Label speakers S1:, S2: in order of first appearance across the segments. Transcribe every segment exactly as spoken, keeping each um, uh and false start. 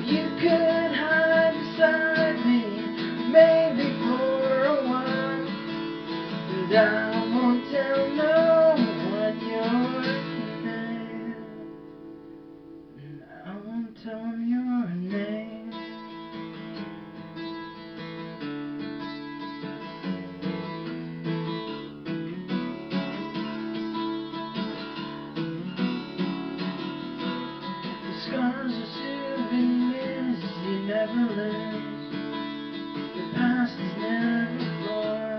S1: You could hide beside me, maybe for a while, and I won't tell no one your name. And I won't tell them your name. The scars are souvenirs you never lose. The past is never far.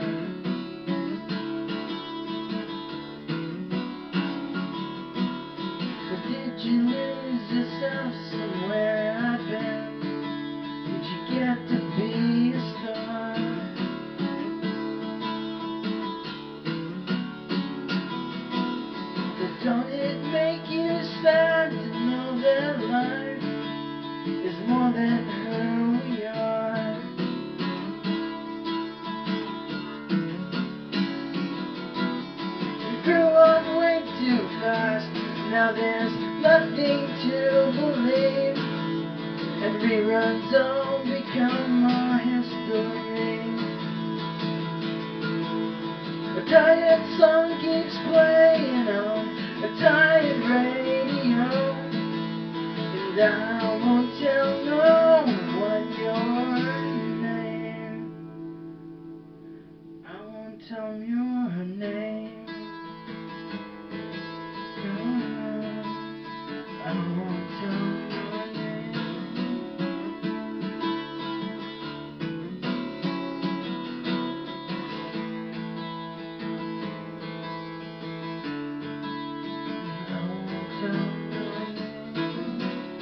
S1: But did you lose yourself somewhere I've been? Did you get to be a star? But don't it make you sad to know that life is more than who we are? We grew up way too fast. Now there's nothing to believe, and reruns all become our history. A tired song keeps playing on a tired radio, and I won't tell no one your name. I won't tell them your name. No, I won't tell them your name. I won't tell them your name.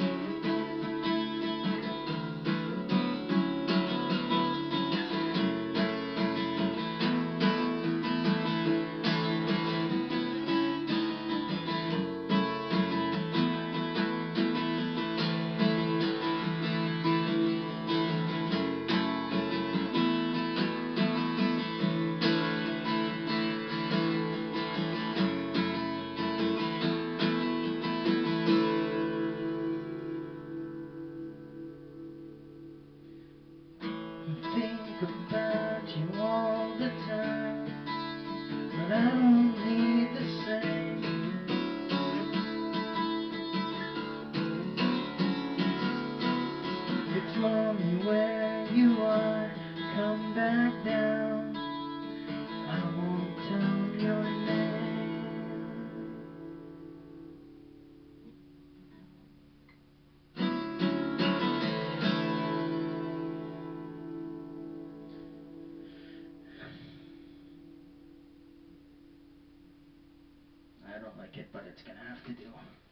S1: Think about you all the time, but I don't need the same. It's lonely where you are, come back down. I won't tell your name. I don't like it, but it's gonna have to do.